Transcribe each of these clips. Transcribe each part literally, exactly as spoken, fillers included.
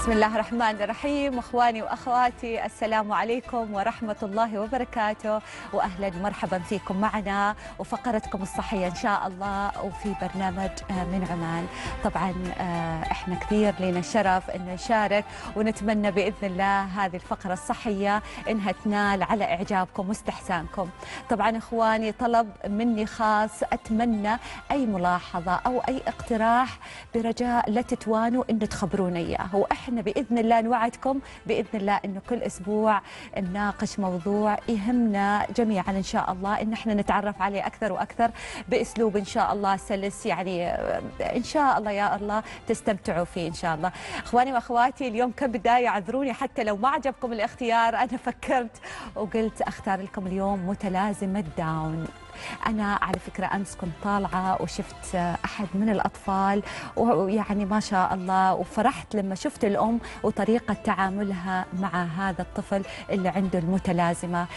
بسم الله الرحمن الرحيم. اخواني واخواتي، السلام عليكم ورحمه الله وبركاته، واهلا ومرحبا فيكم معنا وفقرتكم الصحيه ان شاء الله وفي برنامج من عمان. طبعا احنا كثير لنا الشرف ان نشارك ونتمنى باذن الله هذه الفقره الصحيه انها تنال على اعجابكم واستحسانكم. طبعا اخواني طلب مني خاص، اتمنى اي ملاحظه او اي اقتراح برجاء لا تتوانوا ان تخبرونا اياه، واحنا باذن الله نوعدكم باذن الله انه كل اسبوع نناقش موضوع يهمنا جميعا ان شاء الله، ان احنا نتعرف عليه اكثر واكثر باسلوب ان شاء الله سلس، يعني ان شاء الله يا الله تستمتعوا فيه ان شاء الله. اخواني واخواتي اليوم كبدايه اعذروني حتى لو ما عجبكم الاختيار، انا فكرت وقلت اختار لكم اليوم متلازمه داون. أنا على فكرة أمس كنت طالعة وشفت أحد من الأطفال ويعني ما شاء الله، وفرحت لما شفت الأم وطريقة تعاملها مع هذا الطفل اللي عنده المتلازمة،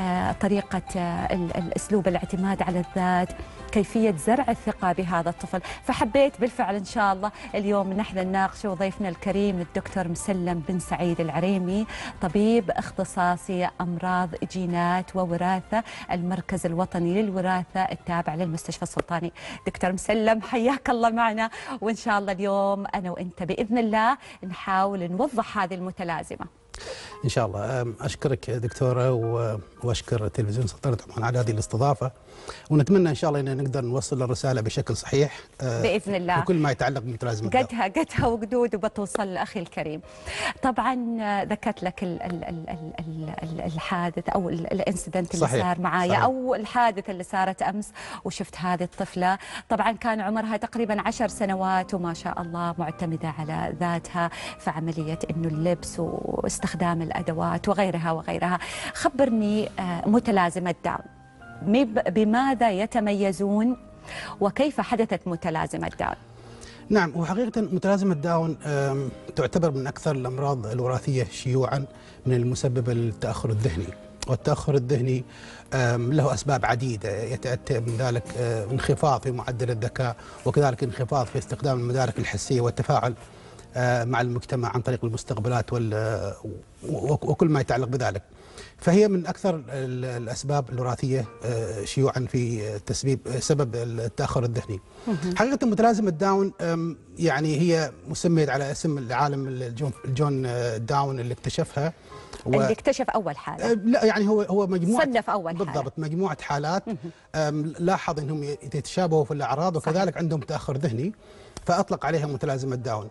طريقة الأسلوب الاعتماد على الذات، كيفية زرع الثقة بهذا الطفل. فحبيت بالفعل إن شاء الله اليوم نحن نناقش، وضيفنا الكريم الدكتور مسلم بن سعيد العريمي، طبيب اختصاصي أمراض جينات ووراثة، المركز الوطني للوراثة التابع للمستشفى السلطاني. دكتور مسلم حياك الله معنا، وإن شاء الله اليوم أنا وإنت بإذن الله نحاول نوضح هذه المتلازمة إن شاء الله. أشكرك دكتورة وأشكر تلفزيون سلطنة عمان على هذه الاستضافة، ونتمنى إن شاء الله أن نقدر نوصل الرسالة بشكل صحيح بإذن الله وكل ما يتعلق بمتلازمة قدها قدها وقدود وبتوصل أخي الكريم. طبعا ذكرت لك ال ال ال ال ال الحادث أو الانسيدنت اللي صحيح. صار معايا صحيح. أو الحادثة اللي صارت أمس، وشفت هذه الطفلة طبعا كان عمرها تقريبا عشر سنوات وما شاء الله معتمدة على ذاتها في عملية إنه اللبس واستخدام الأدوات وغيرها وغيرها. خبرني متلازمة داون بماذا يتميزون وكيف حدثت متلازمة داون؟ نعم، وحقيقة متلازمة داون تعتبر من أكثر الأمراض الوراثية شيوعا من المسببة للتأخر الذهني، والتأخر الذهني له أسباب عديدة، يتأتى من ذلك انخفاض في معدل الذكاء، وكذلك انخفاض في استخدام المدارك الحسية والتفاعل مع المجتمع عن طريق المستقبلات وكل ما يتعلق بذلك. فهي من أكثر الأسباب الوراثية شيوعا في تسبيب سبب التأخر الذهني. حقيقة متلازمة داون يعني هي مسمية على اسم العالم جون داون اللي اكتشفها و... اللي اكتشف أول حالة. لا يعني هو هو مجموعة صنف أول بالضبط حالة. مجموعة حالات لاحظ أنهم يتشابهوا في الأعراض وكذلك صحيح. عندهم تأخر ذهني، فأطلق عليها متلازمة داون.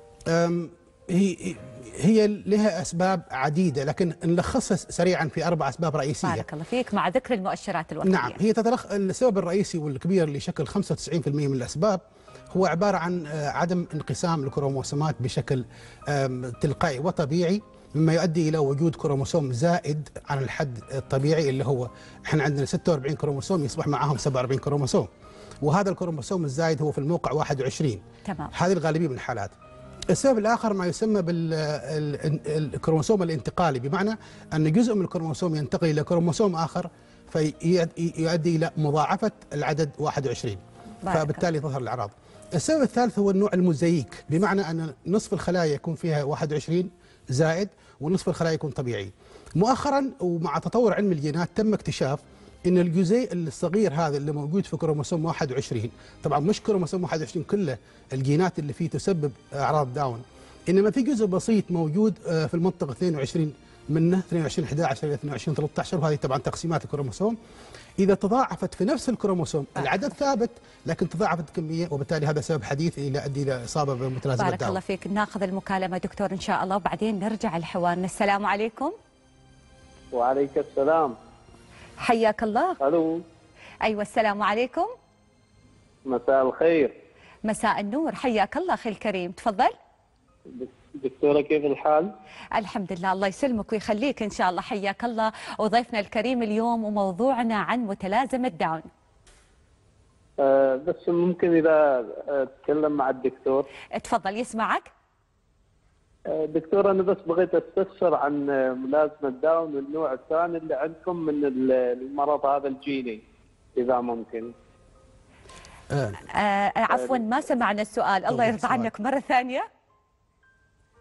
هي هي لها أسباب عديدة، لكن نلخصها سريعا في أربع أسباب رئيسية. بارك الله فيك، مع ذكر المؤشرات الوراثية. نعم، هي تتلخ السبب الرئيسي والكبير اللي يشكل خمسة وتسعين بالمئة من الأسباب هو عبارة عن عدم انقسام الكروموسومات بشكل تلقائي وطبيعي، مما يؤدي إلى وجود كروموسوم زائد عن الحد الطبيعي، اللي هو احنا عندنا ستة وأربعين كروموسوم يصبح معهم سبعة وأربعين كروموسوم، وهذا الكروموسوم الزايد هو في الموقع واحد وعشرين. تمام. هذه الغالبية من الحالات. السبب الآخر ما يسمى بالكروموسوم الانتقالي، بمعنى أن جزء من الكروموسوم ينتقل إلى كروموسوم آخر فيؤدي إلى مضاعفة العدد واحد وعشرين، فبالتالي تظهر الأعراض. السبب الثالث هو النوع المزيك، بمعنى أن نصف الخلايا يكون فيها واحد وعشرين زائد ونصف الخلايا يكون طبيعي. مؤخرا ومع تطور علم الجينات تم اكتشاف ان الجزيء الصغير هذا اللي موجود في كروموسوم واحد وعشرين، طبعا مش كروموسوم واحد وعشرين كله الجينات اللي فيه تسبب اعراض داون، انما في جزء بسيط موجود في المنطقه اثنين وعشرين منه، اثنين وعشرين أحد عشر الى اثنين وعشرين ثلاثة عشر، وهذه طبعا تقسيمات الكروموسوم. اذا تضاعفت في نفس الكروموسوم العدد ثابت لكن تضاعفت الكميه، وبالتالي هذا سبب حديث الى يؤدي الى اصابه بمتلازمه داون. بارك الله فيك، ناخذ المكالمه دكتور ان شاء الله وبعدين نرجع لحوارنا. السلام عليكم. وعليك السلام. حياك الله. الو. ايوه السلام عليكم. مساء الخير. مساء النور، حياك الله اخي الكريم، تفضل. دكتورة كيف الحال؟ الحمد لله، الله يسلمك ويخليك ان شاء الله، حياك الله. وضيفنا الكريم اليوم وموضوعنا عن متلازمة داون. أه بس ممكن اذا اتكلم مع الدكتور؟ تفضل يسمعك. دكتور أنا بس بغيت أستفسر عن ملازمة داون النوع الثاني اللي عندكم من المرض هذا الجيني إذا ممكن. آه آه عفوا ما سمعنا السؤال، الله يرضى عنك مرة ثانية.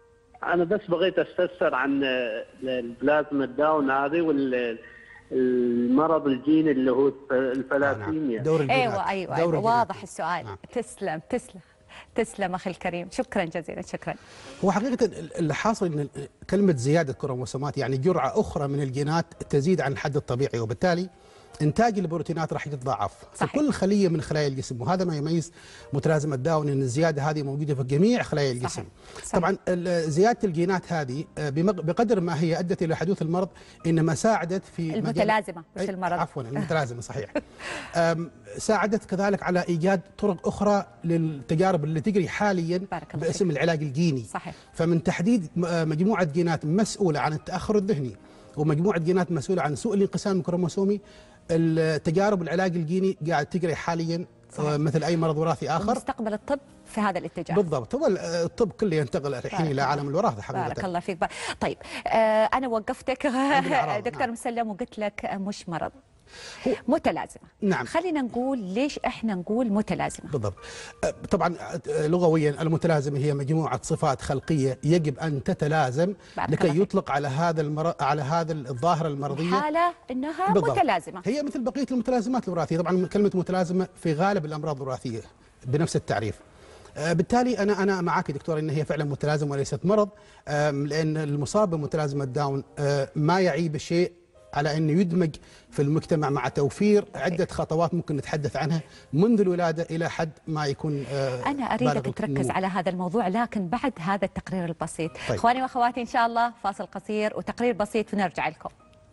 انا بس بغيت استفسر عن البلازما داون هذه والمرض الجيني اللي هو الفلاسيميا. دور الجينات. ايوه ايوه, أيوة. واضح السؤال. نعم. تسلم تسلم تسلم اخي الكريم، شكرا جزيلا. شكرا. هو حقيقه اللي حاصل ان كلمه زياده كروموسومات يعني جرعه اخرى من الجينات تزيد عن الحد الطبيعي، وبالتالي انتاج البروتينات راح يتضاعف في كل خليه من خلايا الجسم، وهذا ما يميز متلازمه داون ان الزياده هذه موجوده في جميع خلايا الجسم. صحيح. صحيح. طبعا زياده الجينات هذه بقدر ما هي ادت الى حدوث المرض انما ساعدت في المتلازمه مش المرض. عفوا المتلازمه صحيح. ساعدت كذلك على ايجاد طرق اخرى للتجارب اللي تجري حاليا باسم العلاج الجيني. صحيح. فمن تحديد مجموعه جينات مسؤوله عن التاخر الذهني ومجموعه جينات مسؤوله عن سوء الانقسام الكروموسومي، التجارب العلاج الجيني قاعد تجري حاليا. صحيح. مثل اي مرض وراثي اخر. مستقبل الطب في هذا الاتجاه. بالضبط، هو الطب كله ينتقل الحين الى عالم الوراثه حقيقه. بارك الله فيك. طيب آه انا وقفتك دكتور نعم. مسلم وقلت لك مش مرض، متلازمه. نعم. خلينا نقول ليش احنا نقول متلازمه. بالضبط. طبعا لغويا المتلازمه هي مجموعه صفات خلقيه يجب ان تتلازم لكي يطلق على هذا المر... على هذا الظاهره المرضيه حاله انها بالضبط. متلازمه. هي مثل بقيه المتلازمات الوراثيه، طبعا كلمه متلازمه في غالب الامراض الوراثيه بنفس التعريف. بالتالي انا انا معك دكتور ان هي فعلا متلازمه وليست مرض، لان المصاب بمتلازمه داون ما يعي بشيء على أنه يدمج في المجتمع مع توفير عدة خطوات ممكن نتحدث عنها منذ الولادة إلى حد ما يكون. أنا أريدك تركز على هذا الموضوع لكن بعد هذا التقرير البسيط. طيب. إخواني وأخواتي إن شاء الله فاصل قصير وتقرير بسيط ونرجع لكم.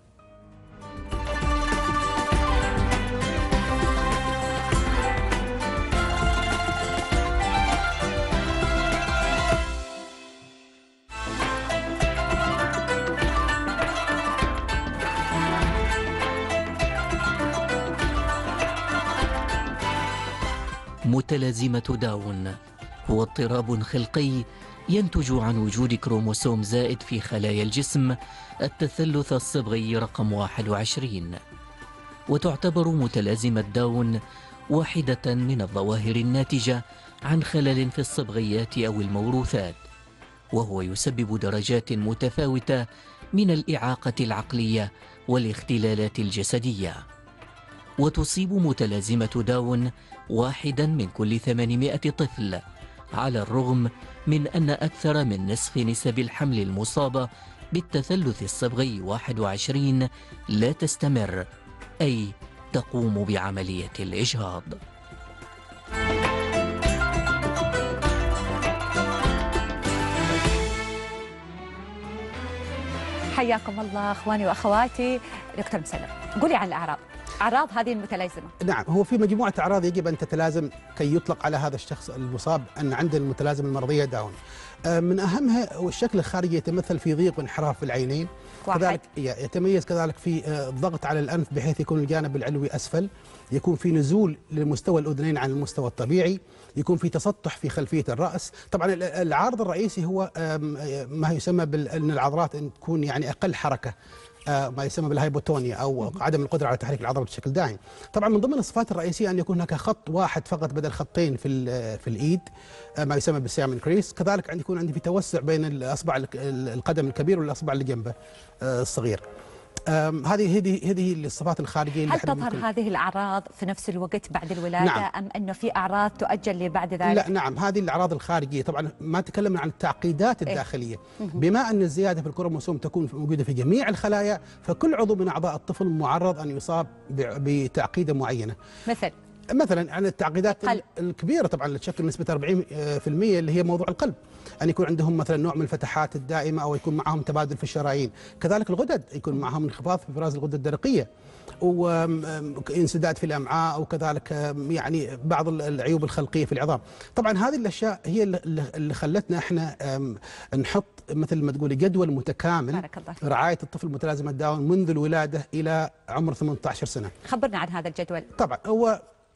متلازمة داون هو اضطراب خلقي ينتج عن وجود كروموسوم زائد في خلايا الجسم التثلث الصبغي رقم واحد وعشرين، وتعتبر متلازمة داون واحدة من الظواهر الناتجة عن خلل في الصبغيات أو الموروثات، وهو يسبب درجات متفاوتة من الإعاقة العقلية والاختلالات الجسدية. وتصيب متلازمة داون واحدا من كل ثمانمائة طفل، على الرغم من أن أكثر من نصف نسب الحمل المصابة بالتثلث الصبغي واحد وعشرين لا تستمر، أي تقوم بعملية الإجهاض. حياكم الله اخواني واخواتي. دكتور مسلم، قولي عن الاعراض، اعراض هذه المتلازمه. نعم، هو في مجموعه اعراض يجب ان تتلازم كي يطلق على هذا الشخص المصاب ان عنده المتلازمه المرضيه داون. من اهمها والشكل الخارجي يتمثل في ضيق وانحراف في العينين، كذلك يتميز كذلك في الضغط على الانف بحيث يكون الجانب العلوي اسفل، يكون في نزول لمستوى الاذنين عن المستوى الطبيعي، يكون في تسطح في خلفيه الراس. طبعا العارض الرئيسي هو ما يسمى بان العضلات تكون يعني اقل حركه، ما يسمى بالهايبوتونيا او عدم القدره على تحريك العضله بشكل دائم. طبعا من ضمن الصفات الرئيسيه ان يكون هناك خط واحد فقط بدل خطين في في الايد، ما يسمى بالسيام انكريس. كذلك عندي يكون عندي في توسع بين الاصبع القدم الكبير والاصبع اللي جنبه الصغير. هذه هذه هذه الصفات الخارجيه اللي هل تظهر هذه الاعراض في نفس الوقت بعد الولاده؟ نعم. ام انه في اعراض تؤجل لبعد ذلك؟ لا نعم، هذه الاعراض الخارجيه. طبعا ما تكلمنا عن التعقيدات الداخليه. إيه؟ بما ان الزياده في الكروموسوم تكون موجوده في جميع الخلايا، فكل عضو من اعضاء الطفل معرض ان يصاب بتعقيده معينه. مثل مثلا عن التعقيدات القلب. الكبيره طبعا اللي تشكل نسبه أربعين بالمئة اللي هي موضوع القلب، ان يكون عندهم مثلا نوع من الفتحات الدائمه او يكون معهم تبادل في الشرايين. كذلك الغدد يكون معهم انخفاض في افراز الغده الدرقيه وانسداد في الامعاء، وكذلك يعني بعض العيوب الخلقيه في العظام. طبعا هذه الاشياء هي اللي خلتنا احنا نحط مثل ما تقولي جدول متكامل رعايه الطفل متلازمه داون منذ الولاده الى عمر ثمانية عشر سنه. خبرنا عن هذا الجدول. طبعا هو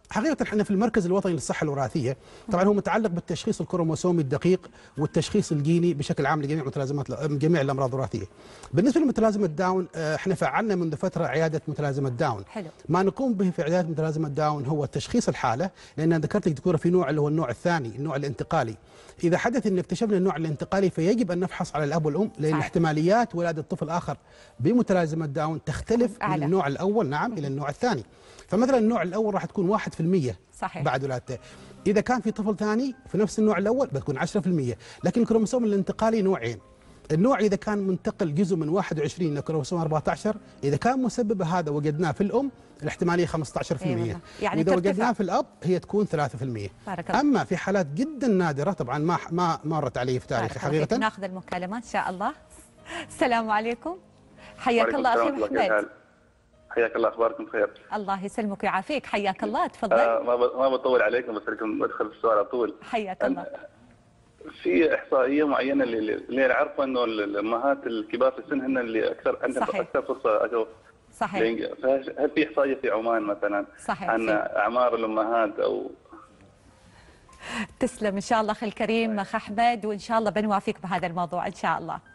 حقيقة احنا في المركز الوطني للصحة الوراثية، طبعا هو متعلق بالتشخيص الكروموسومي الدقيق والتشخيص الجيني بشكل عام لجميع متلازمات جميع الأمراض الوراثية. بالنسبة لمتلازمة داون احنا فعلنا منذ فترة عيادة متلازمة داون. حلو. ما نقوم به في عيادة متلازمة داون هو تشخيص الحالة، لأن أنا ذكرت لك دكتورة في نوع اللي هو النوع الثاني، النوع الانتقالي. إذا حدث أن اكتشفنا النوع الانتقالي فيجب أن نفحص على الأب والأم، لأن صحيح. احتماليات ولادة طفل آخر بمتلازمة داون تختلف أعلى. من النوع الأول نعم إلى النوع الثاني. فمثلا النوع الأول راح تكون واحد بالمئة صحيح. بعد ولادته. إذا كان في طفل ثاني في نفس النوع الأول بتكون عشرة بالمئة. لكن الكروموسوم الانتقالي نوعين. النوع إذا كان منتقل جزء من واحد وعشرين إلى كروموسوم أربعة عشر، إذا كان مسبب هذا وجدناه في الأم الاحتمالية خمسة عشر بالمئة. يعني وإذا وجدناه في الأب هي تكون ثلاثة بالمئة. أما في حالات جدا نادرة طبعا ما ما مرت علي في تاريخي حقيقة. ناخذ المكالمات إن شاء الله. السلام عليكم. حياك الله أخي محمد. حياك الله، اخباركم بخير؟ الله يسلمك ويعافيك، حياك الله، تفضل. آه ما ما بطول عليكم، بس لكم بدخل في السؤال على طول. حياك الله. في احصائيه معينه اللي اللي نعرفها انه الامهات الكبار في السن هن اللي اكثر عندهم اكثر فرصه أجو صحيح. هل في احصائيه في عمان مثلا صحيح عن اعمار الامهات او؟ تسلم ان شاء الله اخي الكريم اخ احمد، وان شاء الله بنوافيك بهذا الموضوع ان شاء الله.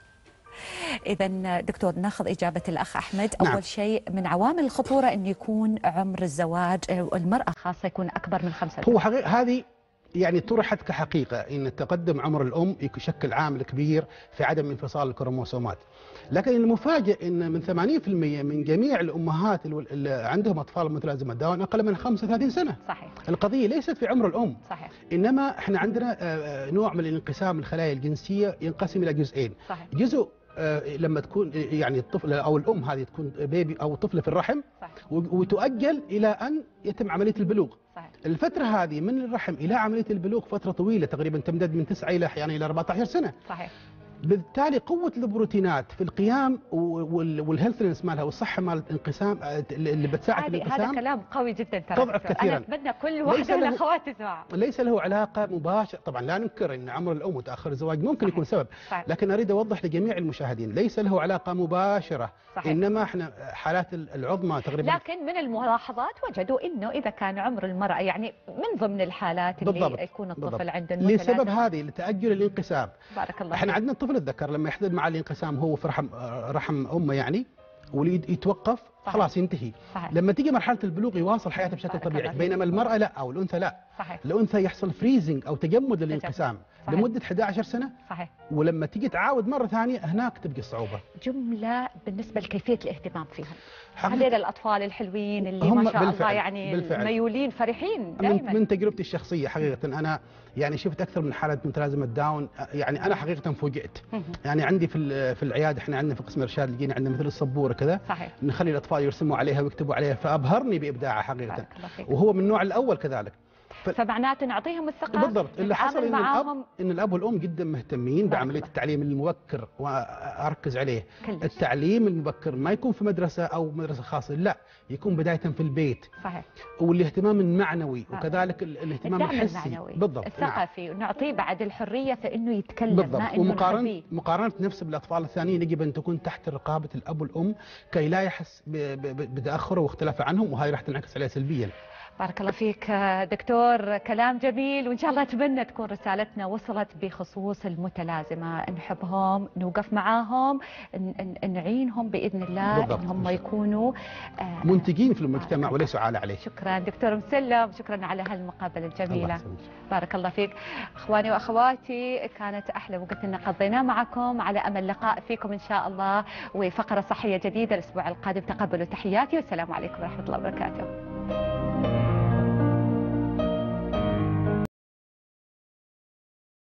إذا دكتور ناخذ إجابة الأخ أحمد. نعم. أول شيء من عوامل الخطورة أن يكون عمر الزواج المرأة خاصة يكون أكبر من خمسة. هو حقيقة هذه يعني طرحت كحقيقة أن تقدم عمر الأم يشكل عامل كبير في عدم انفصال الكروموسومات، لكن المفاجئ أن من ثمانين بالمئة من جميع الأمهات اللي عندهم أطفال متلازمة داون أقل من خمسة وثلاثين سنة. صحيح. القضية ليست في عمر الأم. صحيح. إنما إحنا عندنا نوع من الانقسام الخلايا الجنسية ينقسم إلى جزئين. صحيح. جزء لما تكون يعني الطفل او الام هذه تكون بيبي او طفله في الرحم. صحيح. وتؤجل الى ان يتم عمليه البلوغ. صحيح. الفتره هذه من الرحم الى عمليه البلوغ فتره طويله تقريبا تمتد من تسعة الى احيانا الى أربعة عشر سنه. صحيح. بالتالي قوه البروتينات في القيام والهيلثنس مالها والصحه مال الانقسام اللي بتساعد في الانقسام. هذا كلام قوي جدا ترى. تضعف كثيرا. انا اتمنى كل واحده من الاخوات تسمع. ليس له علاقه مباشره، طبعا لا ننكر ان عمر الام وتاخر الزواج ممكن صحيح. يكون سبب. صحيح. لكن اريد اوضح لجميع المشاهدين ليس له علاقه مباشره. صحيح. انما احنا حالات العظمى تقريبا. لكن من الملاحظات وجدوا انه اذا كان عمر المراه يعني من ضمن الحالات اللي بالضبط. يكون الطفل بالضبط. عنده لسبب هذه لتاجل الانقسام. بارك الله. احنا عندنا الطفل الذكر لما يحدث مع الانقسام هو في رحم رحم امه يعني وليد يتوقف صحيح. خلاص ينتهي. صحيح. لما تيجي مرحله البلوغ يواصل حياته بشكل طبيعي، بينما المراه لا او الانثى لا. صحيح. الانثى يحصل فريزنج او تجمد للانقسام لمده إحدى عشرة سنه. صحيح. ولما تيجي تعاود مره ثانيه هناك تبقى الصعوبه. جمله بالنسبه لكيفيه الاهتمام فيهم. هذول الاطفال الحلوين اللي ما شاء بالفعل. الله يعني بالفعل. ميولين فرحين دائما. من, من تجربتي الشخصيه حقيقه انا يعني شفت اكثر من حاله متلازمه داون، يعني انا حقيقه فوجئت. يعني عندي في في العياده احنا عندنا في قسم الارشاد لقينا عندنا مثل السبوره كذا. صحيح. نخلي الاطفال يرسموا عليها ويكتبوا عليها، فابهرني بابداعها حقيقه. وهو من النوع الاول كذلك. ف... فمعناته نعطيهم الثقه بالضبط. اللي حصل ان الاب ان الاب والام جدا مهتمين بعمليه التعليم المبكر، واركز عليه كلش. التعليم المبكر ما يكون في مدرسه او مدرسه خاصه، لا يكون بدايه في البيت. صحيح. والاهتمام المعنوي وكذلك الاهتمام الحسي المعنوي. بالضبط الثقافي نعم. ونعطيه بعد الحريه في انه يتكلم بالضبط. ما انه ومقارنه مقارنه نفسه بالاطفال الثانيين يجب ان تكون تحت رقابه الاب والام كي لا يحس بتاخره واختلافه عنهم، وهذه راح تنعكس عليه سلبيا. بارك الله فيك دكتور، كلام جميل، وإن شاء الله أتمنى تكون رسالتنا وصلت بخصوص المتلازمة، نحبهم نوقف معاهم نعينهم بإذن الله بالضبط. إن هم يكونوا منتجين في المجتمع وليسوا عالة عليه. شكرا دكتور مسلم، شكرا على هالمقابلة الجميلة. الله بارك الله فيك. أخواني وأخواتي كانت أحلى وقت إن قضيناه معكم، على أمل لقاء فيكم إن شاء الله وفقرة صحية جديدة الأسبوع القادم. تقبلوا تحياتي والسلام عليكم ورحمة الله وبركاته.